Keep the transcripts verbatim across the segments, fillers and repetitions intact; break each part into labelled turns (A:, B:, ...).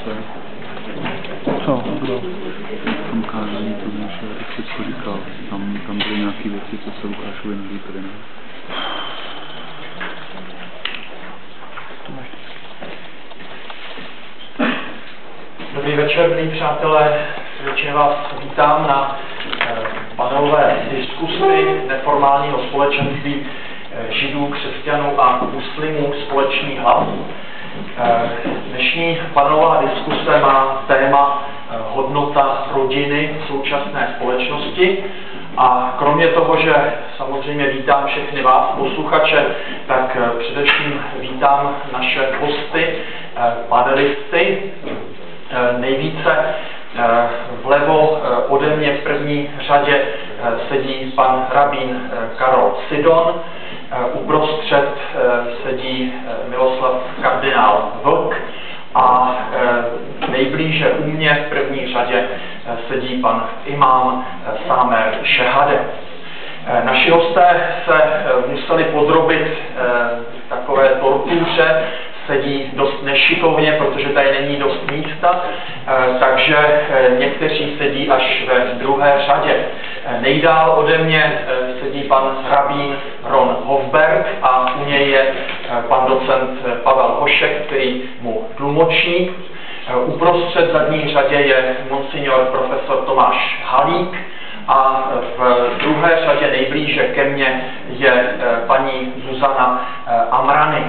A: to je.
B: Co? Kdo?
A: Tam kázání, to Míša Exicko říkal. Tam, tam byly nějaké věci, co se Lukášovi nelíbily, ne?
C: Dobrý večer, milí přátelé. Srdečně vás vítám na panelové diskusi neformálního společenství židů, křesťanů a muslimů Společný hlas. Dnešní panelová diskuse má téma hodnota rodiny v současné společnosti. A kromě toho, že samozřejmě vítám všechny vás, posluchače, tak především vítám naše hosty, panelisty. Nejvíce vlevo ode mě v první řadě sedí pan rabín Karol Sidon, uprostřed sedí Miloslav kardinál Vlk a nejblíže u mě v první řadě sedí pan imám Sámer Šehade. Naši hosté se museli podrobit takové tortuře, sedí dost nešikovně, protože tady není dost místa, takže někteří sedí až ve druhé řadě. Nejdál ode mě sedí pan rabín Ron Hofberg a u něj je pan docent Pavel Hošek, který mu tlumočí. Uprostřed zadní řadě je monsignor profesor Tomáš Halík a v druhé řadě nejblíže ke mně je paní Zuzana Amrany.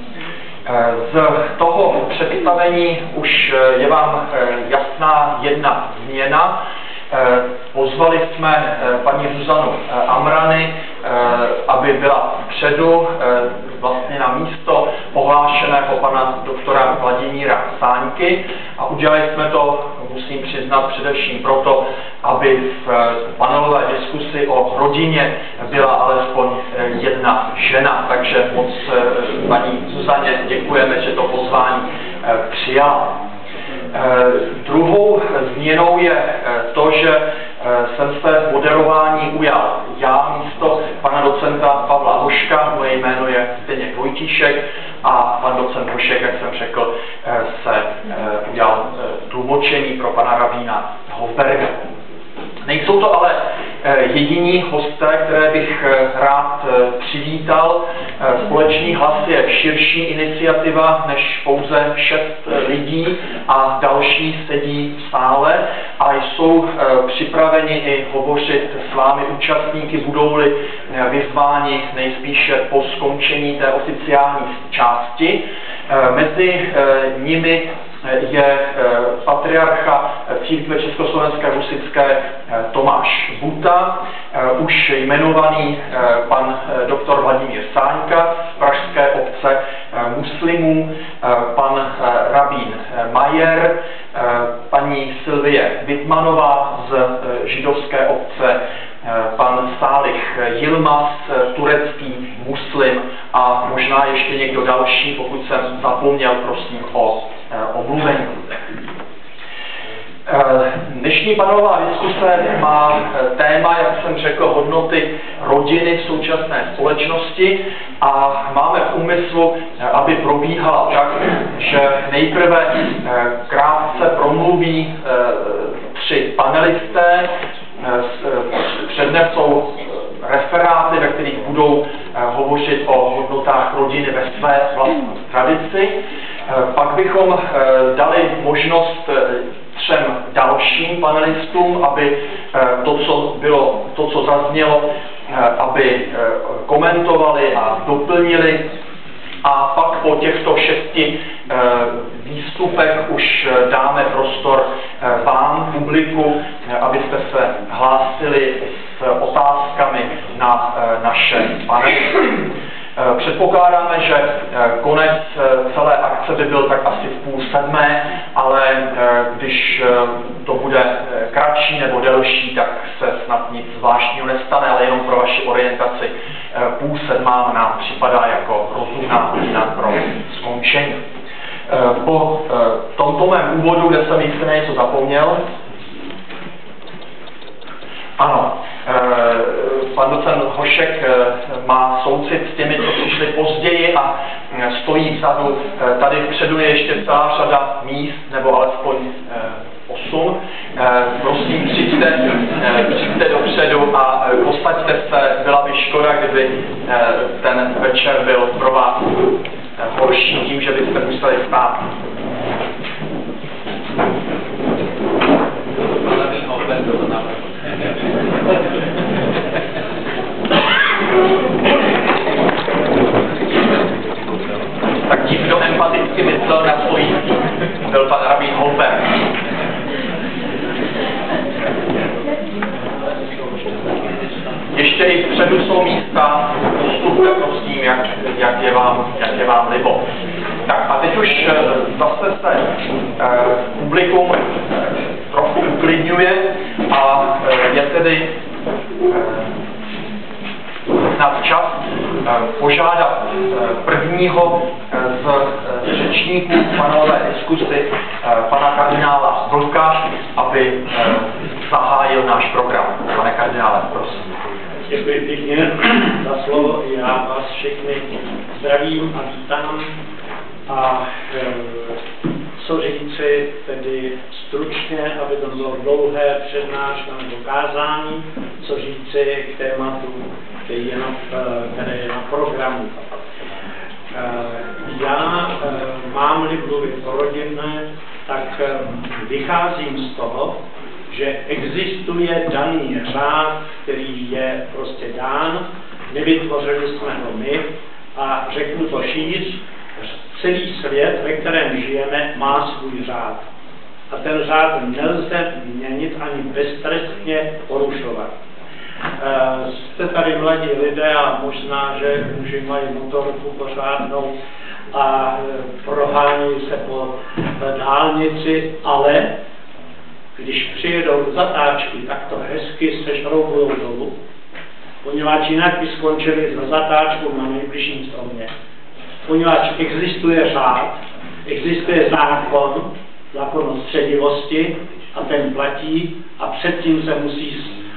C: Z toho představení už je vám jasná jedna změna. Pozvali jsme paní Zuzanu Amrany, aby byla vpředu, vlastně na místo ohlášeného pana doktora Vladimíra Sáňky, a udělali jsme to, musím přiznat, především proto, aby v panelové diskusi o rodině byla alespoň jedna žena. Takže moc paní Zuzaně děkujeme, že to pozvání přijala. Druhou změnou je to, že jsem se moderování ujal já místo pana docenta Pavla Hoška, moje jméno je Zdeněk Vojtíšek a pan docent Hošek, jak jsem řekl, se ujal tlumočení pro pana rabína Hofberga. Nejsou to ale jediní hosté, které bych rád přivítal. Společný hlas je širší iniciativa než pouze šest lidí a další sedí v sále a jsou připraveni i hovořit s vámi účastníky, budou-li vyzváni nejspíše po skončení té oficiální části. Mezi nimi je patriarcha církve československé husitské Tomáš Buta, už jmenovaný pan doktor Vladimír Sáňka z pražské obce muslimů, pan rabín Majer, paní Sylvie Wittmanová z židovské obce, pan Sálich Yilmaz, turecký muslim a možná ještě někdo další, pokud jsem zapomněl, prosím o omluvení. Dnešní panelová diskuse má téma, jak jsem řekl, hodnoty rodiny v současné společnosti a máme v úmyslu, aby probíhala tak, že nejprve krátce promluví tři panelisté, přednesou referáty, ve kterých budou hovořit o hodnotách rodiny ve své vlastní tradici. Pak bychom dali možnost třem dalším panelistům, aby to, co bylo, to, co zaznělo, aby komentovali a doplnili. A pak po těchto šesti výstupech už dáme prostor vám, publiku, abyste se hlásili s otázkami na naše panelisty. Předpokládáme, že konec celé akce by byl tak asi v půl sedmé, ale když to bude kratší nebo delší, tak se snad nic zvláštního nestane, ale jenom pro vaši orientaci půl sedmá nám připadá jako rozumná hodina pro skončení. Po tomto mém úvodu, kde jsem jistě něco zapomněl, ano, pan docent Hošek má soucit s těmi, co přišli později a stojí vzadu. Tady vpředu je ještě celá řada míst, nebo alespoň osm. Prosím, přijďte, přijďte dopředu a posaďte se. Byla by škoda, kdyby ten večer byl pro vás horší tím, že byste museli stát. Tak tím, kdo empaticky myslel na svojí, byl pan rabín Holper. Ještě i vpředu jsou místa, postupte prosím, jak, jak, je vám, jak je vám libo. Tak a teď už zase se eh, publikum eh, trochu uklidňuje a eh, je tedy eh, snad čas eh, požádat eh, prvního eh, z eh, řečníků panelové diskusy, eh, pana kardinála Vlka, aby eh, zahájil náš program. Pane kardinále, prosím.
D: Děkuji pěkně za slovo. Já vás všechny zdravím a vítám. A e, co říci tedy stručně, aby to bylo dlouhé přednáška nebo kázání, co říci k tématu, který je na, které je na programu. E, já e, mám-li mluvit o rodinné, tak e, vycházím z toho, že existuje daný řád, který je prostě dán, nevytvořili jsme ho my a řeknu to šíř, celý svět, ve kterém žijeme, má svůj řád. A ten řád nelze měnit ani beztrestně porušovat. E, jste tady mladí lidé a možná, že muži mají motorku pořádnou a e, prohánějí se po e, dálnici, ale když přijedou do zatáčky, tak to hezky se šroubujou dolů, poněvadž jinak by skončili za zatáčkou na nejbližším stromě. Poněvadž existuje řád, existuje zákon, zákon o středivosti a ten platí a předtím se musí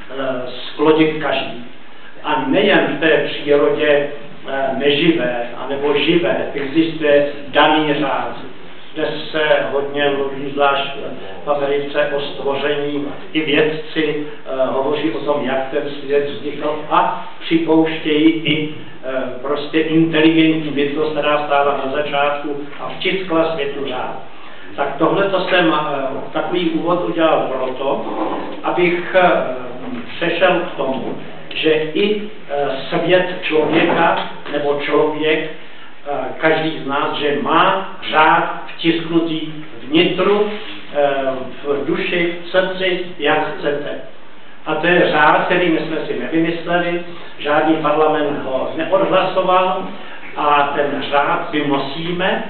D: sklodit každý. A nejen v té přírodě neživé, anebo živé, existuje daný řád. Dnes se hodně mluví, zvlášť v Americe, o stvoření. I vědci uh, hovoří o tom, jak ten svět vznikl a připouštějí i uh, prostě inteligentní bytost, která stála na začátku a vtiskla světu řád. Tak tohleto jsem uh, takový úvod udělal proto, abych uh, přešel k tomu, že i uh, svět člověka nebo člověk, každý z nás, že má řád vtisknutý vnitru, v duši, v srdci, jak chcete. A to je řád, který my jsme si nevymysleli, žádný parlament ho neodhlasoval a ten řád my musíme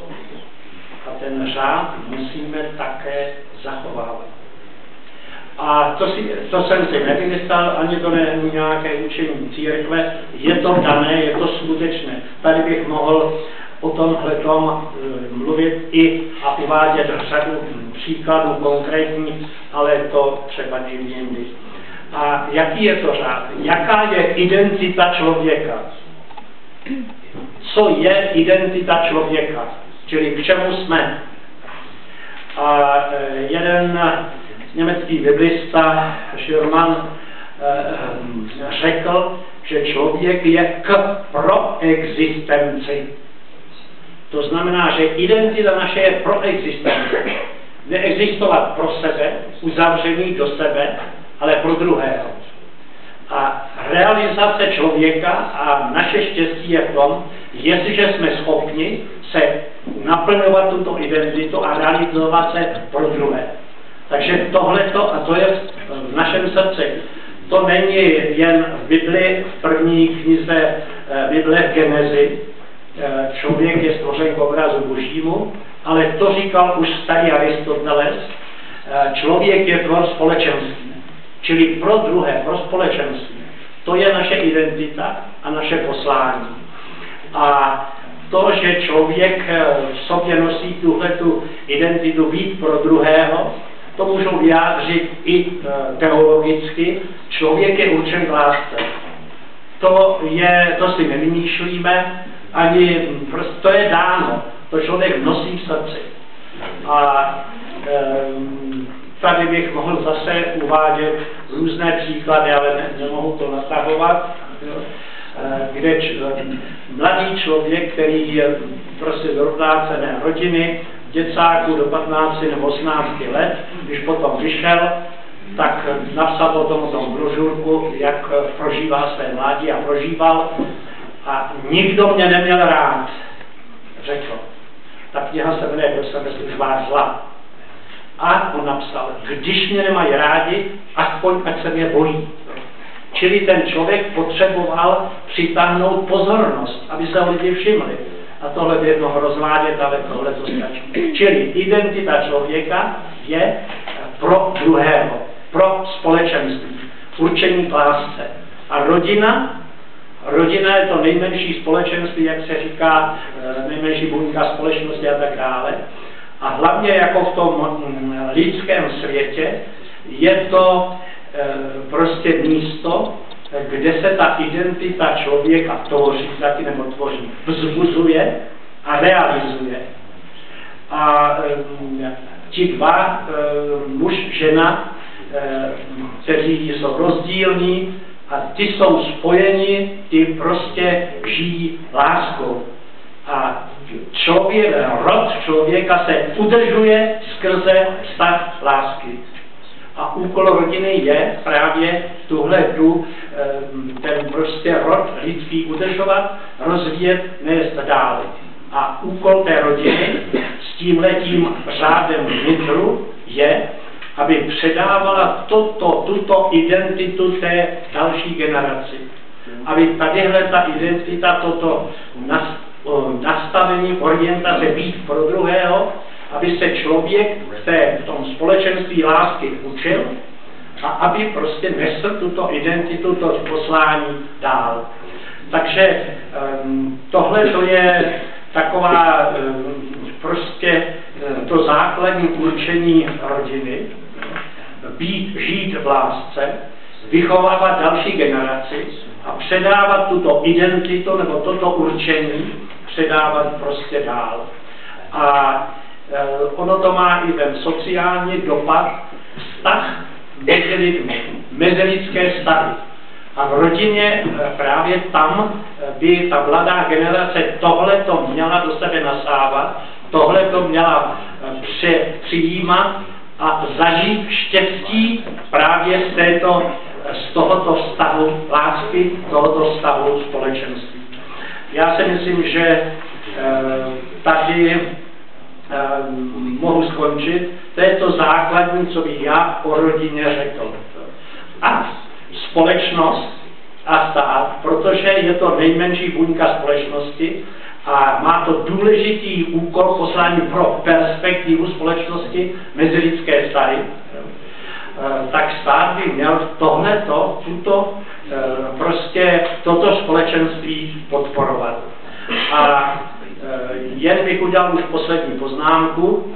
D: a ten řád musíme také zachovávat. A to, si, to jsem si nevymyslel, ani to není nějaké učení církve, je to dané, je to skutečné. Tady bych mohl o tomhletom mluvit i a uvádět řadu příkladů konkrétních, ale to třeba někdy jindy. A jaký je to řád? Jaká je identita člověka? Co je identita člověka? Čili k čemu jsme? A jeden německý biblista Schirman eh, řekl, že člověk je k proexistenci. To znamená, že identita naše je proexistence. Neexistovat pro sebe, uzavřený do sebe, ale pro druhého. A realizace člověka a naše štěstí je v tom, jestliže jsme schopni se naplňovat tuto identitu a realizovat se pro druhé. Takže tohleto, a to je v našem srdci, to není jen v Bibli, v první knize Bible v Genezi, člověk je stvořen k obrazu Božímu, ale to říkal už starý Aristoteles, člověk je tvor společenství, čili pro druhé, pro společenství. To je naše identita a naše poslání. A to, že člověk v sobě nosí tuhletu identitu být pro druhého, to můžou vyjádřit i teologicky, člověk je určen k lásce. To, je, to si nevymýšlíme, ani prostě to je dáno, to člověk nosí v srdci. A um, tady bych mohl zase uvádět různé příklady, ale ne, nemohu to natahovat, kde č, mladý člověk, který je prostě z rovnácené rodiny, děcáku do patnácti nebo osmnácti let, když potom vyšel, tak napsal potom o tom brožurku, jak prožívá své mládí a prožíval. A nikdo mě neměl rád, řekl. Ta kniha se jmenuje Byl jsem ve službách zla. A on napsal, když mě nemají rádi, aspoň ať se mě bojí. Čili ten člověk potřeboval přitáhnout pozornost, aby se lidi všimli. A tohle by jednoho rozvádět, ale tohle to stačí. Čili identita člověka je pro druhého, pro společenství, určení k lásce. A rodina, rodina je to nejmenší společenství, jak se říká, nejmenší buňka společnosti a tak dále. A hlavně jako v tom lidském světě je to e, prostě místo, kde se ta identita člověka tvoří, taky nebo tvoří, vzbuzuje a realizuje. A e, ti dva, e, muž, žena, e, kteří jsou rozdílní a ty jsou spojeni, ty prostě žijí láskou. A člověk, rod člověka se udržuje skrze vztah lásky. A úkol rodiny je právě tuhletu, ten prostě rod lidský udržovat, rozvíjet, nést dále. A úkol té rodiny s tímhletím řádem vnitru je, aby předávala toto, tuto identitu té další generaci. Aby tadyhle ta identita, toto nastavení, orientace být pro druhého, aby se člověk v, té, v tom společenství lásky učil a aby prostě nesl tuto identitu, to poslání dál. Takže um, tohle to je taková um, prostě um, to základní určení rodiny, být, žít v lásce, vychovávat další generaci a předávat tuto identitu nebo toto určení, předávat prostě dál. A e, ono to má i ten sociální dopad, vztah mezi lidmi, mezilidské vztahy. A v rodině e, právě tam by ta mladá generace tohleto měla do sebe nasávat, tohleto měla e, přijímat a zažít štěstí právě z, této, z tohoto vztahu lásky, tohoto vztahu společenství. Já si myslím, že e, tady e, mohu skončit. To je to základní, co bych já o rodině řekl. A společnost a stát, protože je to nejmenší buňka společnosti a má to důležitý úkol poslání pro perspektivu společnosti mezilidské vztahy, tak stát by měl tohleto, tuto, prostě toto společenství podporovat. A jen bych udělal už poslední poznámku.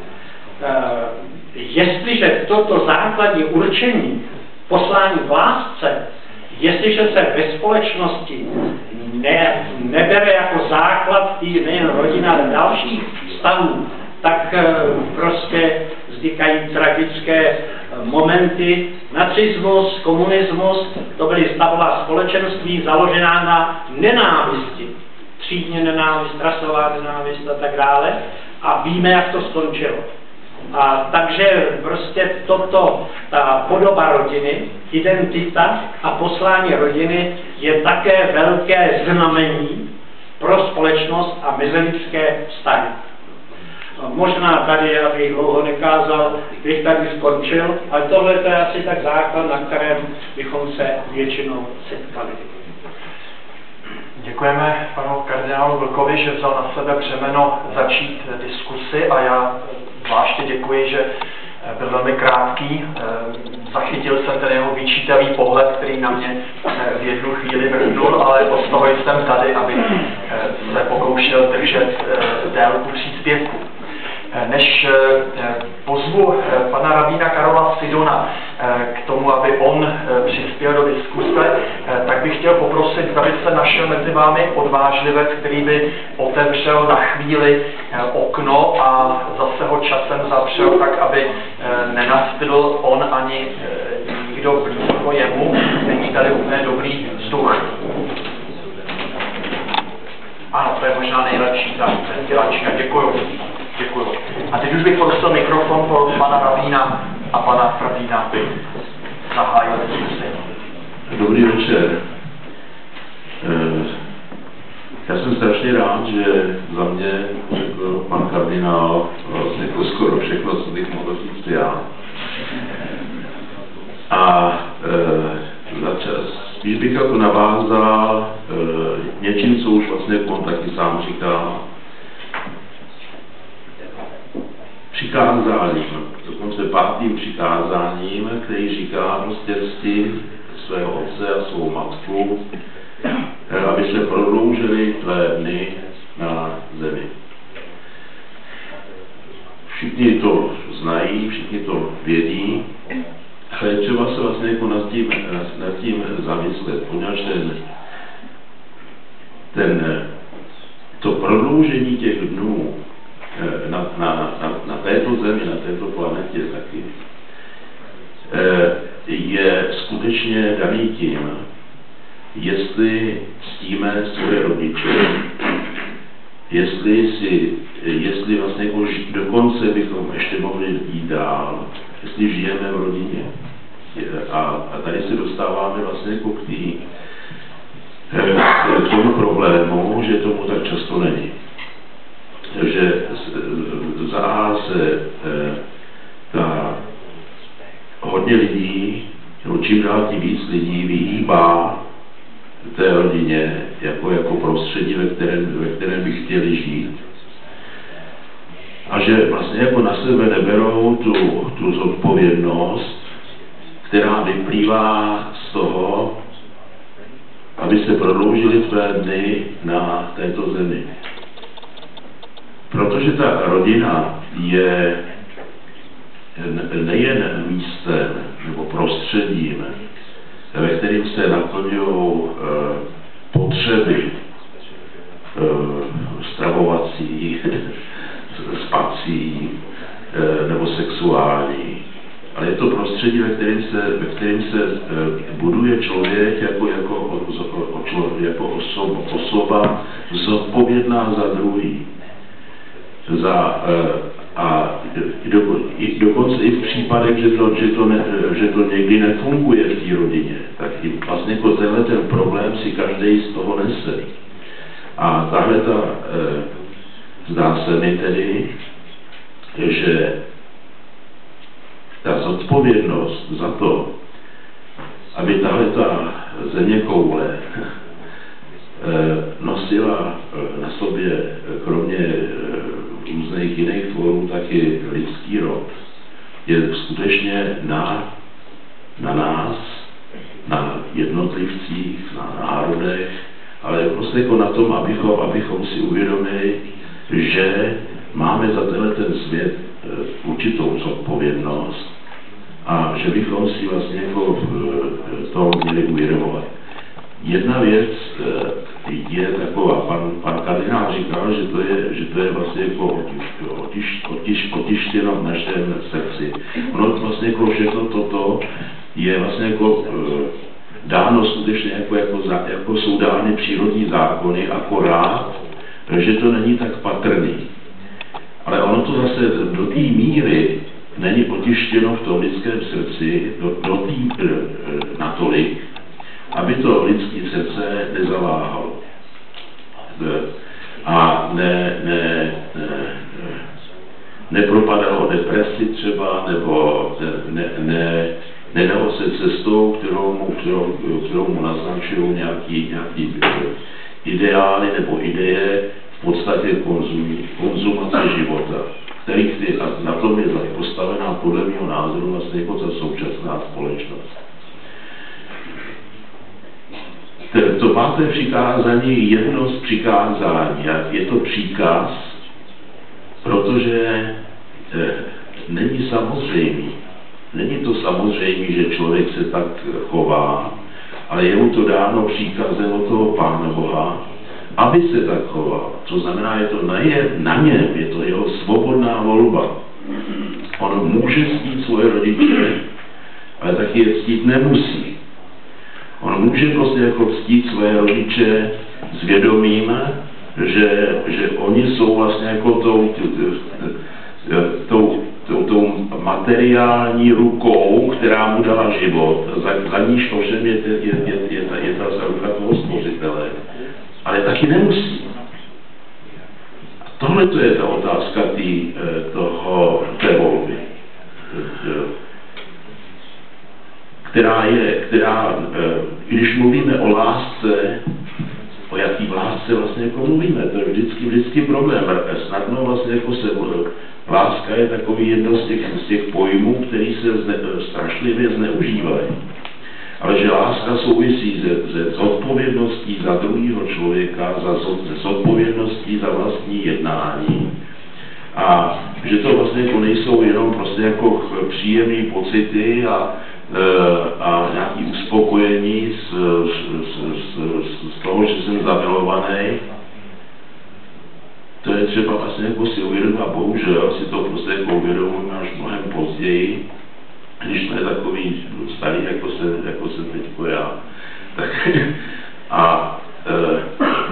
D: Jestliže toto základní určení poslání v lásce, jestliže se ve společnosti ne, nebere jako základ tý, nejen rodina, ale dalších vztahů, tak prostě vznikají tragické momenty. Nacismus, komunismus, to byly stavová společenství založená na nenávisti. Třídně nenávist, rasová nenávist a tak dále. A víme, jak to skončilo. A takže prostě toto, ta podoba rodiny, identita a poslání rodiny je také velké znamení pro společnost a mezilidské vztahy. Možná tady, abych dlouho nekázal, bych tady skončil, ale tohle je asi tak základ, na kterém bychom se většinou setkali.
C: Děkujeme panu kardinálu Vlkovi, že vzal na sebe břemeno začít diskusi a já zvláště děkuji, že byl velmi krátký. Zachytil jsem ten jeho vyčítavý pohled, který na mě v jednu chvíli vrhnul, ale od toho jsem tady, aby se pokoušel držet délku příspěvku. Než pozvu pana rabína Karola Sidona k tomu, aby on přispěl do diskuse, tak bych chtěl poprosit, aby se našel mezi vámi odvážlivec, který by otevřel na chvíli okno a zase ho časem zavřel tak, aby nenastydl on ani nikdo blízko jemu. Není tady úplně dobrý vzduch. Ano, to je možná nejlepší ta ventilačka. Děkuju. Děkuju. A teď už bych prosil mikrofon pro pana rabína a pana rabína, aby zahájil diskusi.
E: Dobrý večer. Já jsem strašně rád, že za mě řekl pan kardinál vlastně jako skoro všechno, co bych mohl říct já. A e, začas, spíš bych jako navázal e, něčím, co už vlastně on taky sám říkal, přikázáním, dokonce pátým přikázáním, který říká prostě cti svého otce a svou matku, aby se prodloužily tvé dny na zemi. Všichni to znají, všichni to vědí, ale je třeba se vlastně jako nad tím, nad tím zamyslet, poněvadž ten, ten, to prodloužení těch dnů na, na, na, na této zemi, na této planetě taky, je skutečně daný tím, jestli ctíme svoje rodiče, jestli, si, jestli vlastně jako dokonce bychom ještě mohli jít dál, jestli žijeme v rodině. A, a tady se dostáváme vlastně jako k, tý, k tomu problému, že tomu tak často není. Že za se ta hodně lidí, nebo čím dál tím víc lidí vyhýbá té rodině jako, jako prostředí, ve kterém, ve kterém by chtěli žít. A že vlastně jako na sebe neberou tu, tu zodpovědnost, která vyplývá z toho, aby se prodloužily tvé dny na této zemi. Protože ta rodina je nejen místem nebo prostředím, ve kterým se naplňují e, potřeby e, stravovací, spací e, nebo sexuální, ale je to prostředí, ve kterém se, ve kterém se e, buduje člověk jako, jako, o, o, jako osoba, osoba zodpovědná za druhý. Za, e, a do, i, dokonce i v případech, že to, že to, ne, že to někdy nefunguje v té rodině, tak i vlastně jako tenhle ten problém si každý z toho nese. A tahle ta, e, zdá se mi tedy, že ta zodpovědnost za to, aby tahle ta zeměkoule e, nosila na sobě kromě e, různých jiných tvorů taky lidský rod, je skutečně na, na nás, na jednotlivcích, na národech, ale prostě jako na tom, abychom, abychom si uvědomili, že máme za tenhle ten svět určitou zodpovědnost a že bychom si vlastně jako to měli uvědomovat. Jedna věc je taková, pan, pan kardinál říkal, že to je, že to je vlastně jako otiš, otiš, otištěno v našem srdci. Ono vlastně jako všechno toto je vlastně jako dáno skutečně jako, jako, jako jsou dány přírodní zákony, akorát, že to není tak patrný. Ale ono to zase do té míry není otištěno v tom lidském srdci, do, do tý, natolik, aby to lidské srdce nezaváhalo. A ne, ne, ne, nepropadalo depresi třeba, nebo ne, ne, nedalo se cestou, kterou mu, kterou, kterou mu naznačují nějaký, nějaký ideály nebo ideje v podstatě konzum, konzumace života, kterých ty, a na tom je postavená podle mého názoru vlastně jako ta současná společnost. To páté přikázání je jedno z přikázání. Je to příkaz, protože eh, není samozřejmý, není to samozřejmé, že člověk se tak chová, ale je mu to dáno příkazem od toho Pána Boha, aby se tak choval. To znamená, je to na, je, na něm, je to jeho svobodná volba. On může ctít svoje rodiče, ale taky je ctít nemusí. On může prostě jako ctít svoje rodiče s vědomím, že, že oni jsou vlastně jako tou, tou, tou, tou materiální rukou, která mu dala život. Za, za níž ovšem je, je, je, je, je, ta, je ta ruka toho stvořitele. Ale taky nemusí. A tohle to je ta otázka tý, toho, té volby. Která je, která, když mluvíme o lásce, o jaký lásce vlastně jako mluvíme, to je vždycky, vždycky problém. Snadno vlastně jako se, láska je takový jedno z těch, z těch pojmů, který se zne, strašlivě zneužívají. Ale že láska souvisí se, se zodpovědností za druhého člověka, za zodpovědností za vlastní jednání. A že to vlastně jako nejsou jenom prostě jako příjemné pocity a, a nějaké uspokojení z, z, z, z toho, že jsem zamilovaný. To je třeba vlastně jako si uvědomit, a bohužel si to prostě jako uvědomujeme až mnohem později, když jsme takový starý, jako se, jako se teďko já. Tak, a e,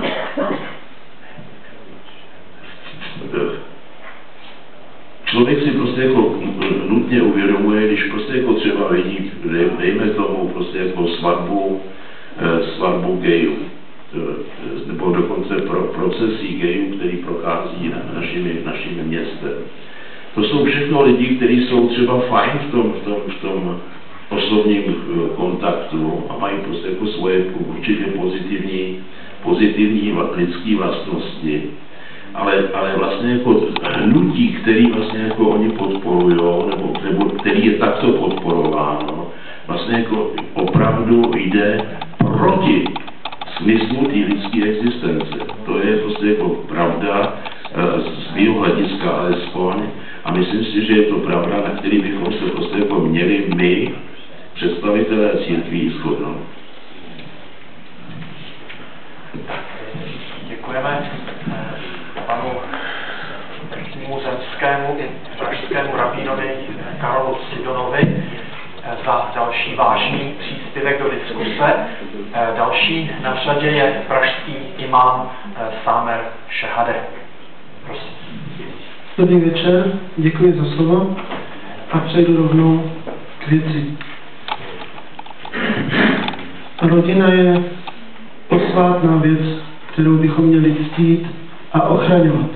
E: člověk si prostě jako nutně uvědomuje, když prostě jako třeba vidí, dejme tomu prostě jako svatbu, svatbu gejů, nebo dokonce pro, procesí gejů, který prochází na, našimi, našimi městem. To jsou všechno lidi, kteří jsou třeba fajn v tom, v tom, v tom osobním kontaktu a mají prostě jako svoje určitě pozitivní, pozitivní lidské vlastnosti. Ale, ale vlastně jako hnutí, který vlastně jako oni podporují, nebo, nebo který je takto podporováno, vlastně jako opravdu jde proti smyslu té lidské existence. To je prostě jako pravda z mého hlediska alespoň. A myslím si, že je to pravda, na který bychom se prostě jako měli my, představitelé církví, shodnout.
C: Děkujeme panu vrchnímu zemskému i pražskému rabínovi Karolu Sidonovi za další vážný příspěvek do diskuse. Další na řadě je pražský imám Sámer Šehade. Prosím.
B: Dobrý večer, děkuji za slovo a přejdu rovnou k věci. Rodina je posvátná věc, kterou bychom měli ctít a ochraňovat.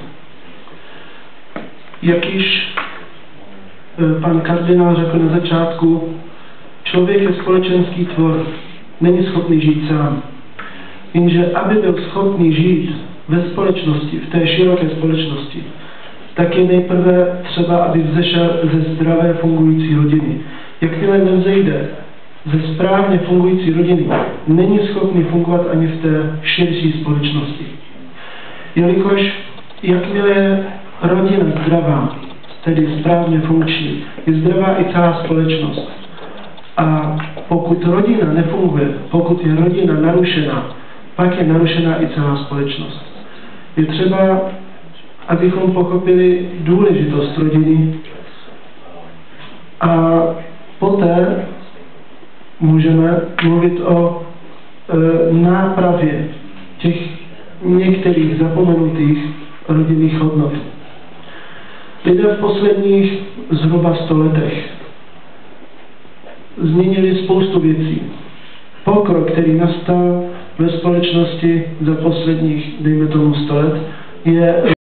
B: Jak již pan kardinál řekl na začátku, člověk je společenský tvor, není schopný žít sám. Jenže aby byl schopný žít ve společnosti, v té široké společnosti, tak je nejprve třeba, aby vzešel ze zdravé fungující rodiny. Jakmile nevzejde ze správně fungující rodiny, není schopný fungovat ani v té širší společnosti. Jelikož jakmile je rodina zdravá, tedy správně funkční, je zdravá i celá společnost. A pokud rodina nefunguje, pokud je rodina narušená, pak je narušená i celá společnost. Je třeba, abychom pochopili důležitost rodiny a poté můžeme mluvit o e, nápravě těch některých zapomenutých rodinných hodnot. Lidé v posledních zhruba sto letech změnili spoustu věcí. Pokrok, který nastal ve společnosti za posledních, dejme tomu, sto let, je